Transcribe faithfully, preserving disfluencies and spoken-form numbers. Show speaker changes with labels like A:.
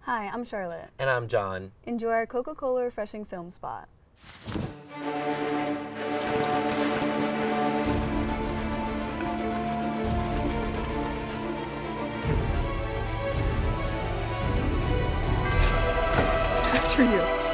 A: Hi, I'm Charlotte.
B: And I'm John.
A: Enjoy our Coca-Cola refreshing film spot. After you.